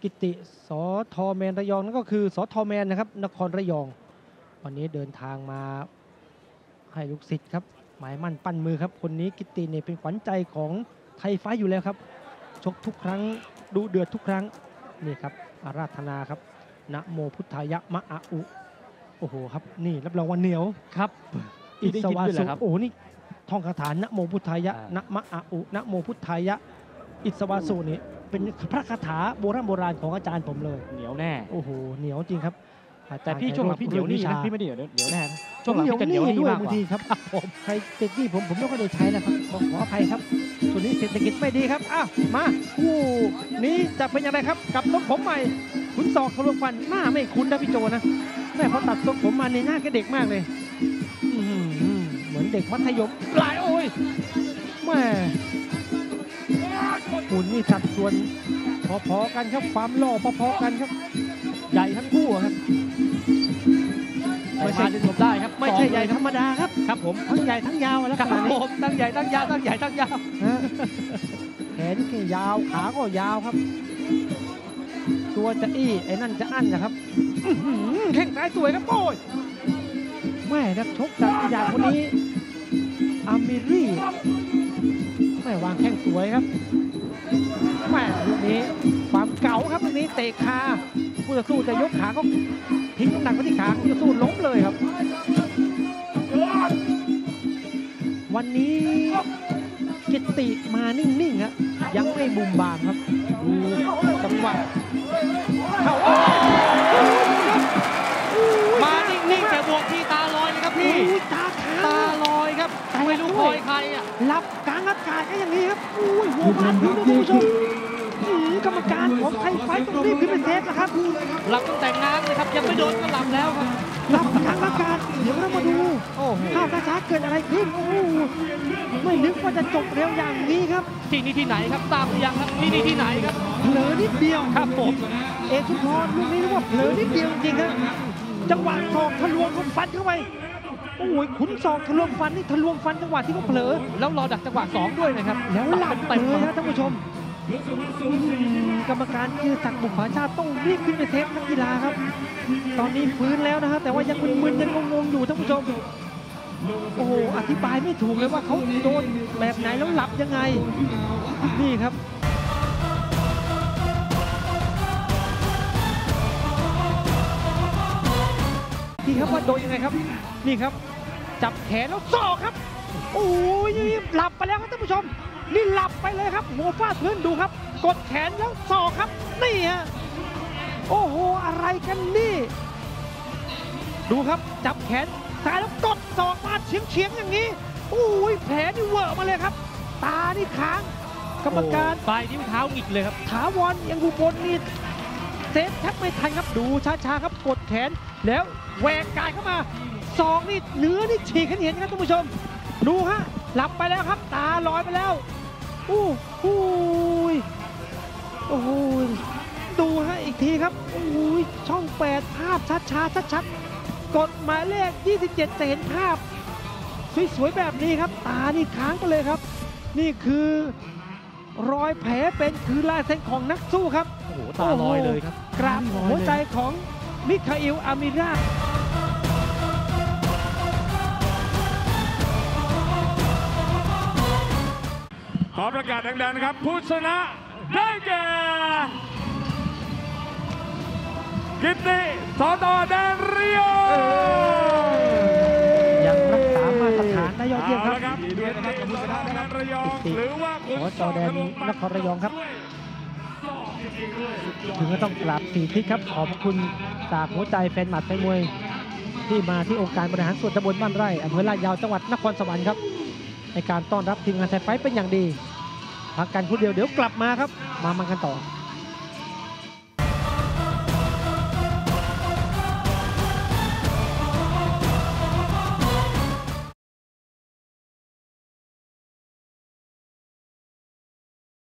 กิติสทแมนระยองนั่นก็คือสทแมนนะครับนครระยองวันนี้เดินทางมาให้ลูกศิษย์ครับหมายมั่นปั้นมือครับคนนี้กิติเนี่ยเป็นขวัญใจของไทยไฟอยู่แล้วครับชกทุกครั้งดูเดือดทุกครั้งนี่ครับอาราธนาครับนะโมพุทธายะมะอะอุโอ้โหครับนี่รับรองว่าเหนียวครับอิสวาสุโอ้นี่ท่องคาถานะโมพุทธายะนะมะอะอุนะโมพุทธายะอิสวาสุนี่เป็นพระคาถาโบราณของอาจารย์ผมเลยเหนียวแน่โอ้โหเหนียวจริงครับแต่พี่ช่วงหลังพี่เหนียวนี่นะพี่ไม่ได้เหนียวแน่ช่วงหลังพี่จะเหนียวนี่มากกว่าครับผมใครติดนี่ผมไม่ค่อยได้ใช้นะครับขออภัยครับส่วนนี้เศรษฐกิจไม่ดีครับอ้าวมาคู่นี้จะเป็นยังไงครับกับทรงผมใหม่ขุนศอกทะลวงฟันหน้าไม่คุ้นนะพี่โจนะแม่พอตัดทรงผมมาในหน้าแกเด็กมากเลยเหมือนเด็กมัธยมปลายโอ้ยแม่หุ่นนี่สัดส่วนพอๆกันครับความหล่อพอๆกันครับใหญ่ทั้งคู่ครับไม่ใช่หลบได้ครับไม่ใช่ใหญ่ธรรมดาครับครับผมทั้งใหญ่ทั้งยาวแล้วครับผมทั้งใหญ่ทั้งยาวทั้งใหญ่ทั้งยาวแขนก็ยาวขาก็ยาวครับตัวจะอี้ไอ้นั่นจะอั้นนะครับแข้งซ้ายสวยครับโอ้ยแม่นักชกจากอีดาคนนี้อามิรี่แม่วางแข้งสวยครับแม่ลูกนี้ความเก่าครับลูกนี้เตะคาผู้ต่อสู้จะยกขาก็ทิ้งน้ำหนักไปที่ขาผู้ต่อสู้ล้มเลยครับวันนี้กิติมานิ่งๆครับยังไม่บุมบามครับดูจังหวะเข้ามานิ่งๆแต่บวกที่ตาลอยเลยครับพี่ตาลอยครับไม่รู้คอยใครอ่ะหลับกลางอากาศก็อย่างนี้ครับอุ้ยหัวฟาดพื้นนะคุณผู้ชมกรรมการของไทยไฟต้องรีบขึ้นไปเซฟนะครับหลับตั้งแต่งานเลยครับยังไม่โดนก็หลับแล้วครับหลับกลางอากาศเดี๋ยวเรามาดูภาพช้าๆเกิดอะไรขึ้นโอ้ไม่นึกว่าจะจบเร็วอย่างนี้ครับที่นี่ที่ไหนครับทราบหรือยังครับที่นี่ที่ไหนครับเผลอนิดเดียวครับผมเอกชุมพรลูกนี้เรียกว่าเผลอนิดเดียวจริงครับจังหวะศอกทะลวงลูกฟันเข้าไปโอ้ยขุนศอกทะลวงฟันนี่ทะลวงฟันจังหวะที่เขาเผลอแล้วรอดักจังหวะ2ด้วยนะครับแล้วหลับไปเลยนะท่านผู้ชมกรรมการคือศักดิ์บุภาชาติต้องรีบขึ้นไปเทปนักกีฬาครับตอนนี้ฟื้นแล้วนะฮะแต่ว่ายังมึนๆยังงงๆอยู่ท่านผู้ชมโอ้โหอธิบายไม่ถูกเลยว่าเขาโดนแบบไหนแล้วหลับยังไงนี่ครับนี่ครับว่าโดนยังไงครับนี่ครับจับแขนแล้วศอกครับโอ้ยหลับไปแล้วครับท่านผู้ชมนี่หลับไปเลยครับหัวฟาดพื้นดูครับกดแขนแล้วศอกครับนี่ฮะโอ้โหอะไรกันนี่ดูครับจับแขนซ้ายแล้วกดศอกมาเฉียงอย่างนี้โอ้ยแผลนี่เวอะมาเลยครับตานี่ค้างกรรมการปลายนิ้วเท้าหงิกเลยครับถาวรยังอุบลนี่เซฟแทบไม่ทันครับดูช้าๆครับกดแขนแล้วแหวกกายเข้ามาศอกนี่เนื้อนี่ฉีกให้เห็นครับท่านผู้ชมดูฮะหลับไปแล้วครับตาลอยไปแล้วโอ้โหดูฮะอีกทีครับโอ้ยช่อง8ภาพช้าๆชัดๆกดหมายเลข27จะเห็นภาพสวยๆแบบนี้ครับตานี่ค้างไปเลยครับนี่คือรอยแผลเป็นคือลายเซ็นของนักสู้ครับโอ้โหตาลอยเลยครับกราบหัวใจของมิคาอิลอามิราขอประกาศดังๆนะครับผู้ชนะได้แก่กิติสทแดนระยองยังรักษามาตรฐานได้ยอดเยี่ยมครับด้วยนะครับผู้ชนะแดนระยองหรือว่าขอจอแดนนครระยองครับถึงก็ต้องกราบ4 ทิศครับขอบคุณจากหัวใจแฟนหมัดแฟนมวยที่มาที่องค์การบริหารส่วนตำบลบ้านไร่อำเภอลาดยาวจังหวัดนครสวรรค์ครับในการต้อนรับทีมงานไทยไฟท์เป็นอย่างดีพักกันครู่เดียวเดี๋ยวกลับมาครับมากันต่อ